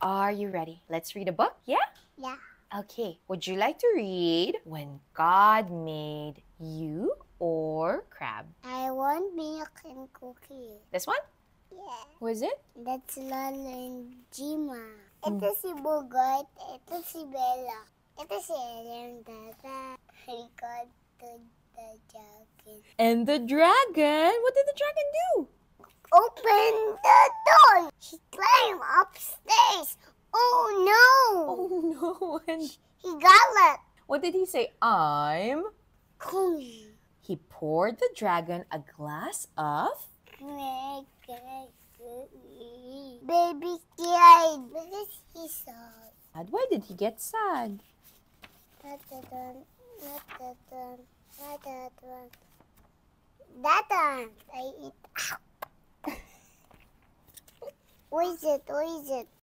Are you ready? Let's read a book, yeah? Yeah. Okay, would you like to read When God Made You or Crab? I want milk and cookie. This one? Yeah. Who is it? That's Lalo and Jima. Ito si Bugot. Ito si Bella. Ito si Ellen Tata. Record to the dragon. And the dragon? What did the dragon do? Open the door! He climbed upstairs. Oh no! Oh no, and He got it. what did he say? I'm... Cool. He poured the dragon a glass of... Baby cried because he saw. Why did he get sad? Not that one. Not that one. Not that one. That one. I eat. What is it? What is it?